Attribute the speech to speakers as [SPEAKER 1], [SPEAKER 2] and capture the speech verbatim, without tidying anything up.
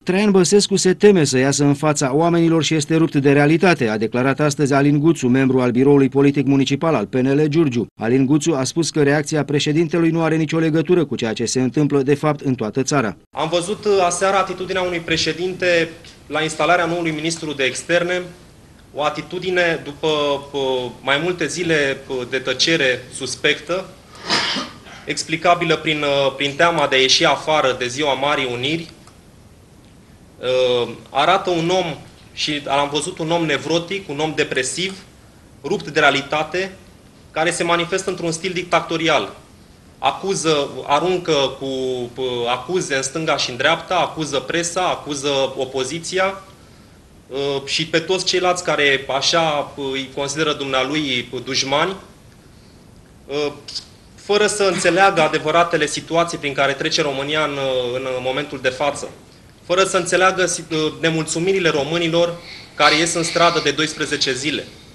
[SPEAKER 1] Traian Băsescu se teme să iasă în fața oamenilor și este rupt de realitate, a declarat astăzi Alin Guțu, membru al biroului politic municipal al P N L Giurgiu. Alin Guțu a spus că reacția președintelui nu are nicio legătură cu ceea ce se întâmplă de fapt în toată țara.
[SPEAKER 2] Am văzut aseară atitudinea unui președinte la instalarea noului ministru de externe, o atitudine după mai multe zile de tăcere suspectă, explicabilă prin, prin teama de a ieși afară de ziua Marii Uniri. Arată un om, și am văzut un om nevrotic, un om depresiv, rupt de realitate, care se manifestă într-un stil dictatorial. Acuză, aruncă cu acuze în stânga și în dreapta, acuză presa, acuză opoziția și pe toți ceilalți care așa îi consideră dumnealui dușmani, fără să înțeleagă adevăratele situații prin care trece România în, în momentul de față, fără să înțeleagă nemulțumirile românilor care ies în stradă de doisprezece zile.